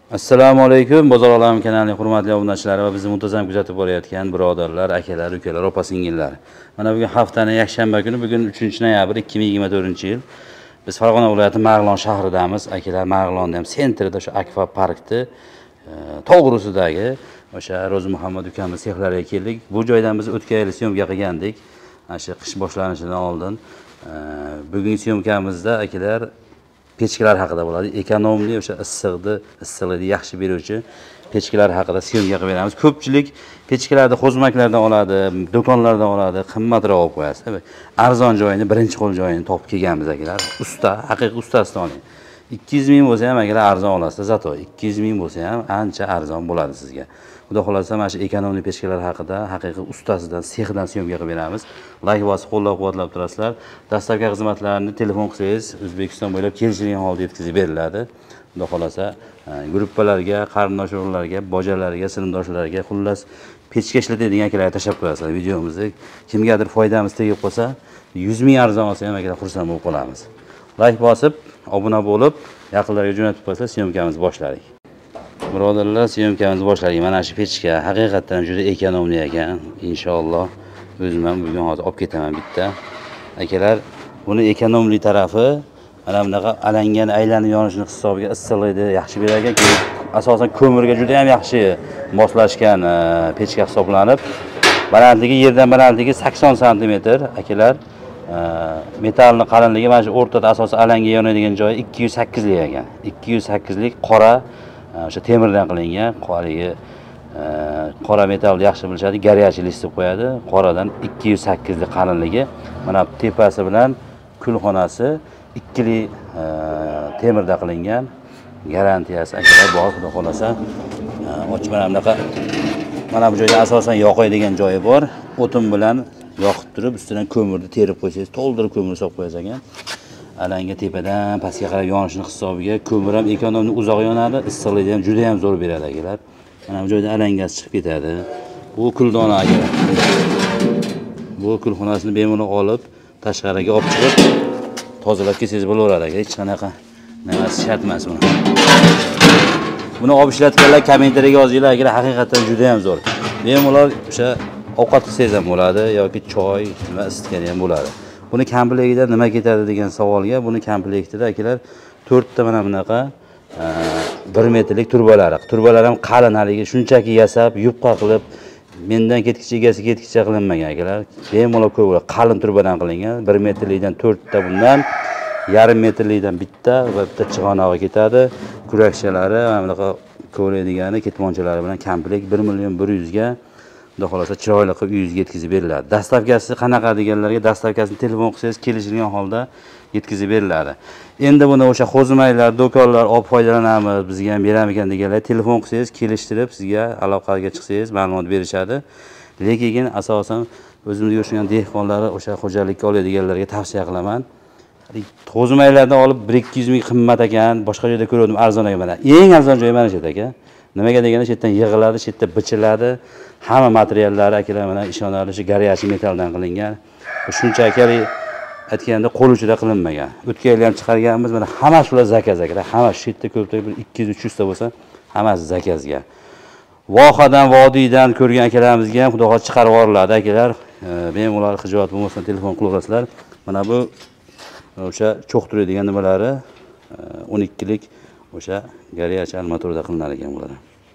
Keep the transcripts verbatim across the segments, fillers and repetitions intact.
Assalomu alaykum. Bozor olami kanalining hurmatli obunachilari va bizni muntazam kuzatib borayotgan birodarlar, akalar, ukalar, opa-singillar. Mana bugun haftaning yakshanba kuni, bugun uchinchi noyabr ikki ming yigirma to'rtinchi yil. Biz Farg'ona viloyati Marg'ilon shahridamiz. Akalar, Marg'ilonda ham sentrida o'sha Akfa parkda to'g'risidagi o'sha Ro'zi Muhammad ukamiz sexlariga keldik. Bu joydan biz o'tgan yil syomka qilgandik. Mana shu qish boshlanishidan oldin. Bugungi syomkamizda akalar pechkalar haqida bo'ladi. Ekonomli o'sha issiqni, issiqlikni yaxshi beruvchi pechkalar haqida syomka qilib beramiz. Ko'pchilik pechkalarni xozmaklardan oladi, do'konlardan oladi, qimmatroq olib qo'yasiz. Arzon joyini, birinchi qo'l joyini topib kelganmiz akalar. Usta, haqiqiy ustasidan oling. ikki yuz ming bo'lsa ham akalar arzon olasiz, zato ikki yuz ming bo'lsa ham ancha arzon bo'ladi sizga. Xudo xolasa mana shu ekonomli pechkalar haqida haqiqiy ustasidan, sexdan syomka qilib beramiz. Like bosib qo'llab-quvvatlab turasizlar. Dastlabki xizmatlarini telefon qilsangiz O'zbekiston bo'ylab kelishilgan holda yetkazib beriladi. Xudo xolasa gruppalarga, qarindosh urug'larga, bojalarga, sinfdoshlarga, xullas pechka ishlatadigan akalarga tashlab qo'yasizlar videomizni. Kimgadir foydamiz tegib qolsa, yuz ming arzon olsa ham akalar xursand bo'lib qolamiz. Like bosib, obuna bo'lib, yaqinlarga jo'natib qo'ysa, syomkamizni boshladik. Birodarlar, syomkamizni boshladik. Mana shu pechka haqiqatan juda ekonomli ekan. Inshaalloh o'zim ham bugun hozir olib ketaman bitta. Akalar, buni ekonomli tarafi mana bunaqa alangan aylanib yonishini hisobiga issiqlikni yaxshi berar ekan. Asosan ko'mirga juda ham yaxshi moslashgan pechka hisoblanib, balandligi yerdan balandligi sakson santimetr akalar. Metalning qalinligi mana shu o'rtada asosan alanga yonadigan joyi ikki yuz sakkiz lik ekan. ikki yuz sakkiz lik qora o'sha temirdan qilingan, qorigi qora metalni yaxshi bilishadi, garyachi list deb qo'yadi. Qoradan ikki yuz sakkiz lik qalinligi. Mana tepasi bilan kulxonasi ikki lik temirdan qilingan. Garantiyasi akalar bor, xudo xolasa. Ochib mana bunaqa. Mana bu joyda asosan yoqaydigan joyi bor. O'tin bilan yoqib turib, ustidan ko'mirni terib qo'ysangiz, to'ldirib ko'mir solib qo'yasiz ekan. Alanga tepadan pastga qarab yonishini hisobiga ko'mir ham ekonomli uzoq yonadi, issiqlikni ham juda ham zo'r beradi akalar. Mana bu joyda alangasi chiqib ketadi. Bu kuldona akalar. Bu kulxonasini bemalol olib, tashqariga olib chiqib tozalab kelsangiz bo'laveradi aka. Hech qanaqa nimasi shart emas buni. Buni olib ishlatganlar kommentariyaga yozinglar akalar, haqiqatan juda ham zo'r. Bemalol o'sha ovqat qilsangiz ham bo'ladi yoki choy va isitgan ham bo'ladi. Buni komplektida nima ketadi degan savolga, buni komplektida akalar to'rtta mana bunaqa bir metrlik turbalari. Turbalar ham qalin haligi, shunchaki yasab, yupqa qilib, mendan ketkicha egasi ketkicha qilinmagan akalar. Bemalol ko'p qalin turbadan qilingan. bir metrlikdan to'rtta bundan, yarim metrlikdan bitta va bitta chig'anog'i ketadi. Kurakshalari mana bunaqa ko'raydigani, ketmonchalari bilan komplekt bir million bir yuz ga Xudo xolasa chiroyli qilib uyingizga yetkazib beriladi. Dastlabkasi qanaqa deganlarga dastlabkasini telefon qilsangiz kelishilgan holda yetkazib beriladi. Endi buni o'sha xozmaylar, do'konlar olib foydalanamiz, bizga ham beramiz ekan deganlar telefon qilsangiz kelishtirib sizga aloqaga chiqsangiz ma'lumot berishadi. Lekin asosan o'zimizga o'xshagan dehqonlar o'sha xo'jalikka oladiganlarga tavsiya qilaman. Xozmaylardan olib bir ikki yuz ming qimmat ekan, boshqa joyda ko'rdim arzon ekan. Eng arzon joy mana shu aka. Nimaga deganda shu yerdan yig'iladi, shu yerda bichiladi. Hamma materiallari akalar mana ishonarli shu garyachi metaldan qilingan. Shunchaki aytganda qo'l uchida qilinmagan. O'tgan yil ham chiqarganmiz, mana hamma shular zakaz akalar. Hamma shu yerda ko'pda bir ikki yuz uch yuz ta bo'lsa, hammasi zakazga. Vohadan, vodiydan ko'rgan akalarimizga ham xudo xohlasa chiqarib yuboriladi akalar. Bemalol xijolat bo'lmasdan telefon qilaverasizlar. Mana bu o'sha cho'q turadigan nimalari o'n ikki lik o'sha garyachi armaturada qilinar ekan bular.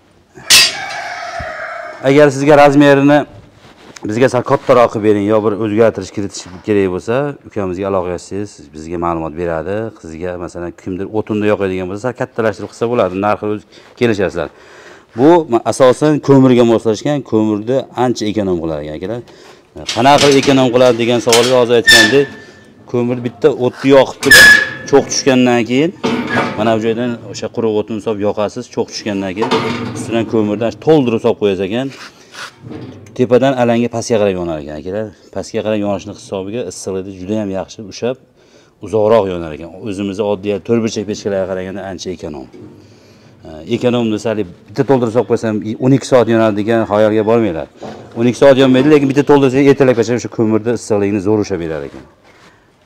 Agar sizga razmerini bizga sal kattaroq qilib bering yo bir o'zgartirish kiritish kerak bo'lsa, ukamizga aloqa qilsangiz, bizga ma'lumot beradi. Sizga masalan kimdir o'tinda yoqadigan bo'lsa, sal kattalashtirib qilsa bo'ladi, narxi o'z kelishasizlar. Bu asosan ko'mirga moslashgan, ko'mirni ancha ekonom qilar ekan akalar. Qanaqa qilib ekonom qiladi degan savolga hozir aytgandek, ko'mir bitta o'tni yoqib turib, cho'q tushgandan keyin mana bu joydan o'sha quruq o'tin solib yoqasiz, cho'q tushgandan keyin ustidan ko'mirdan to'ldirib solib qo'yasiz ekan. Tepadan alanga pastga qarab yonar ekan akalar. Pastga qarab yonishni hisobiga issiqlikni juda ham yaxshi ushab, uzoqroq yonar ekan. O'zimizda oddiy to'rt burchak pechkalarga qaraganda ancha ekonom. Ekonom desali bitta to'ldirib solib qo'ysam o'n ikki soat yonadi degan xayolga bormanglar. o'n ikki soat yonmaydi, lekin bitta to'ldirsangiz ertalabgacha o'sha ko'mirni issiqlikni zo'r ushab berar ekan.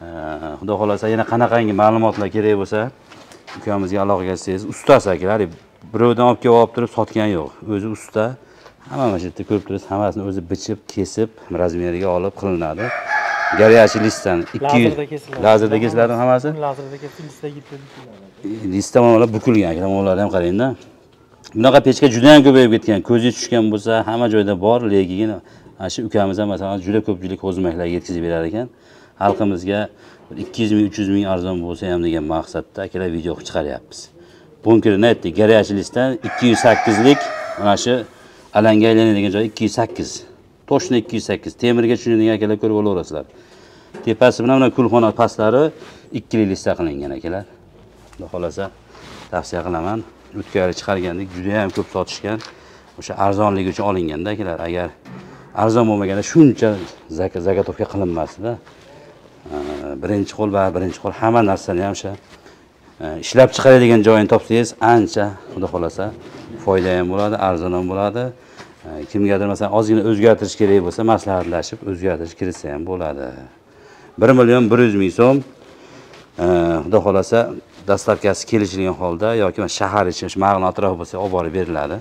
Xudo xolasa yana qanaqangi ma'lumotlar kerak bo'lsa, ukamizga aloqa qilsangiz, ustasi akalar, birovdan olib kelib olib turib sotgan yo'q. O'zi usta. Hamma mana shu yerda ko'rib turibsiz, hammasini o'zi bichib, kesib, razmeriga olib qilinadi. Горячий listdan ikki yuz lazerda kesiladi hammasi. Lazerda kesilib listaga yetkaziladi. Lista mana bukilgan ekan, ularni ham qarangda. Bunaqa pechka juda ham ko'payib ketgan. Ko'zingiz tushgan bo'lsa, hamma joyda bor, lekin ana shu ukamiz ham masalan juda ko'pchilik o'zmaklarga yetkazib berar ekan. Xalqimizga ikki yuz ming, uch yuz ming arzon bo'lsa ham degan maqsadda akalar video chiqaryapmiz. Bunkirini aytdik, горячий listdan ikki yuz sakkiz lik mana shu alanga aylanadigan joyi ikki yuz sakkiz. To'shni ikki yuz sakkiz. Temirga tushunadigan akalar ko'rib olasizlar. Tepasi bilan mana kulxona pastlari ikki lik lista qilingan akalar. Xudo xolasa tavsiya qilaman. O'tgan yil chiqargandik, juda ham ko'p sotishgan. O'sha arzonligi uchun olinganda akalar, agar arzon bo'lmaganda shuncha zagotovka qilinmasdi-da. Birinchi qo'l va birinchi qo'l hamma narsani ham o'sha ishlab chiqaradigan joyini topsangiz, ancha xudo xolasa foyda ham bo'ladi, arzon ham bo'ladi. Kimgadir masalan ozgina o'zgartirish kerak bo'lsa, maslahatlashib o'zgartirish kiritsa ham bo'ladi. bir million bir yuz ming so'm xudo xolasa dastavkasi kelishilgan holda yoki shahar ichi, shu Mag'lon atrofi bo'lsa, olib borib beriladi.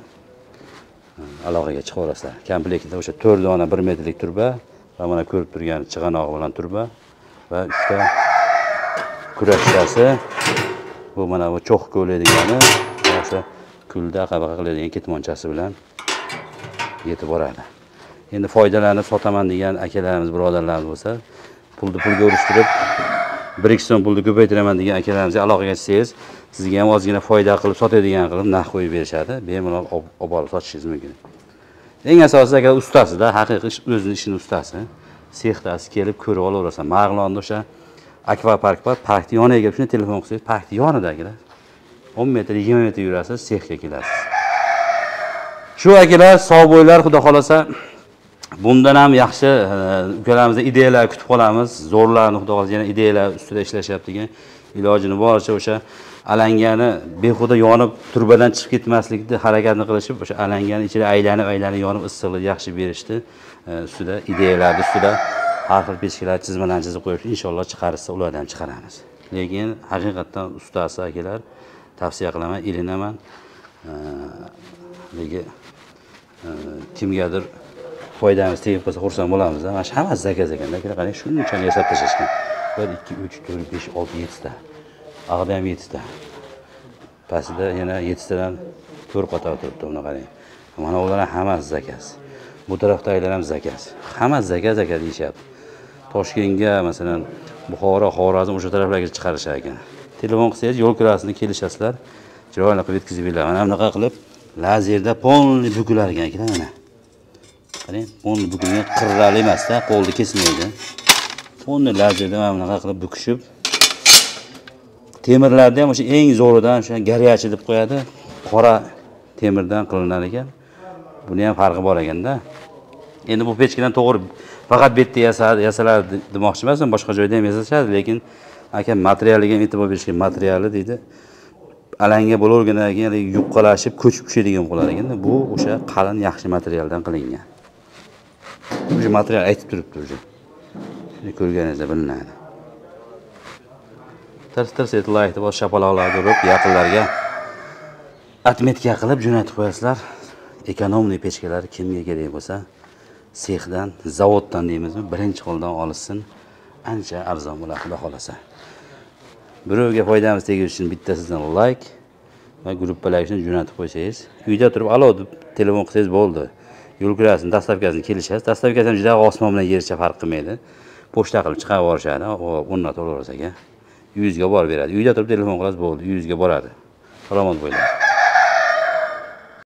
Aloqaga chiqib olasizlar. Komplektda o'sha to'rt dona bir metrlik turba va mana ko'rib turgan chig'anog'i bilan turba va uchta kurashchasi. Bu mana bu cho'q ko'laydigani, o'sha kulda qabaqa qiladigan ketmonchasi bilan yetib boradi. Endi foydalanib sotaman degan akalarimiz, birodarlarimiz bo'lsa, pulni pulga urishtirib bir ikki so'm pulni ko'paytiraman degan akalarimizga aloqaga chiqsangiz, sizga ham ozgina foyda qilib sotadigan qilib narx qo'yib berishadi. Bemalol olib borib sotishingiz mumkin. Eng asosiysi aka ustasida, haqiqiy o'zining ishini ustasi. Sexdasi kelib ko'rib olaverasiz. Mag'londa o'sha akvapark bor, parkni yoniga kelib shuni telefon qilsangiz, parkni yonidagilar. o'n metr, yigirma metr yurasiz, sexga kelasiz. Shu akalar, sog' bo'ylar, xudo xolasa bundan ham yaxshi ukalarimizdan ideyalar kutib qolamiz. Zo'rlarni xudo xolasa yana ideyalar ustida ishlashyapti ekan. Ilojini boricha o'sha alangani behuda yonib turbadan chiqib ketmaslikni harakatini qilishib, o'sha alangani ichida aylanib aylanib yonib issiqlik yaxshi berishdi. Ustida ideyalarni ustida har xil pechkalar chizmalarni chizib qo'yib, inshaalloh chiqarsa ulardan chiqaramiz. Lekin haqiqatan ustasi akalar, tavsiya qilaman, ilinaman. Lekin kimgadir foydamiz tegib qolsa xursand bo'lamiz. Mana shu hammasi zakaz ekan. Qarang, shunchani yasab tashlashgan. bir ikki uch to'rt besh olti yetti ta. Ag'da ham yetti ta. Pastida yana yetti tadan to'rt qator turibdi, buni qarang. Mana ular hammasi zakaz. Bu tarafdagilar ham zakaz. Hammasi zakaz zakaz deyishyapti. Toshkentga, masalan, Buxoro, Xorazm o'sha taraflarga chiqarishar ekan. Telefon qilsangiz, yo'l kirasini kelishasizlar. Chiroyli qilib yetkazib beradi. Mana bunaqa qilib lazerda polni bukilar ekan akalar mana. Qarang, polni bukilgan, qirrali emas-da, qo'lda kesilmaydi. Polni lazerda mana bunaqa qilib bukishib, temirlarda ham o'sha eng zo'ridan o'sha горячий deb qo'yadi. Qora temirdan qilinar ekan. Buni ham farqi bor ekanda. Endi bu pechkadan to'g'ri faqat bu yerda yasadi, yasalar demoqchi emasman, boshqa joyda ham yasashadi, lekin aka materialiga ham e'tibor berish kerak. Materiali deydi. Alanga bo'lavergandan keyin yuqqalashib, ko'chib tushadigan bo'lar ekan. Bu o'sha qalin yaxshi materialdan qilingan. O'sha material aytib turibdi o'sha. Shuni ko'rganingizda bilinadi. Tirs-tirs etib laytib, shapaloqlarni urib, yaqinlarga atmetka qilib jo'natib qo'yasizlar. Ekonomli pechkalar kimga kerak bo'lsa, sexdan, zavoddan deymizmi, birinchi qo'ldan olishsin, ancha arzon bo'ladi, xudo xolasa. Birovga foydamiz tegishi uchun bittasizdan like va gruppalar uchun jo'natib qo'ysangiz, uyda turib alo deb telefon qilsangiz bo'ldi. Yo'l kirasini, dastavkasini kelishasiz. Dastavkasi ham juda osmon bilan yercha farq qilmaydi. Pochta qilib chiqarib yuborishadi, o'rnatib olaverasiz aka. yuzga borib beradi. Uyda turib telefon qilasiz bo'ldi, yuzga boradi. Salomat bo'ling.